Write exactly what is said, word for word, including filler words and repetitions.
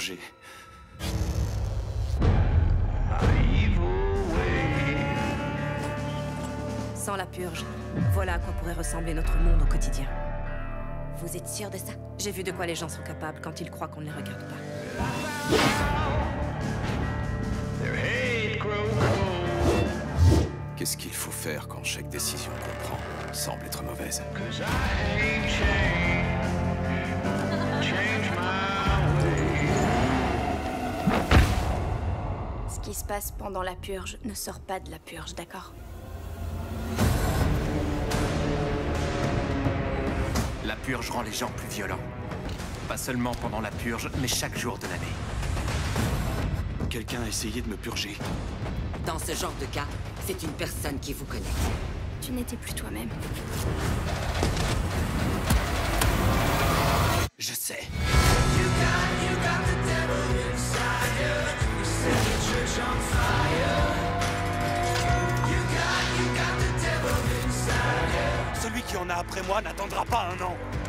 purger. Sans la purge, voilà à quoi pourrait ressembler notre monde au quotidien. Vous êtes sûr de ça? J'ai vu de quoi les gens sont capables quand ils croient qu'on ne les regarde pas. Qu'est-ce qu'il faut faire quand chaque décision qu'on prend semble être mauvaise? Ce qui se passe pendant la purge ne sort pas de la purge, d'accord? La purge rend les gens plus violents. Pas seulement pendant la purge, mais chaque jour de l'année. Quelqu'un a essayé de me purger. Dans ce genre de cas, c'est une personne qui vous connaît. Tu n'étais plus toi-même. Je sais. Celui qui en a après moi n'attendra pas un an.